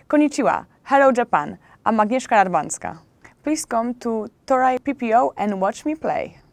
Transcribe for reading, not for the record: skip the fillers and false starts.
Konnichiwa, hello Japan, I'm Agnieszka Radwanska. Please come to Toray PPO and watch me play.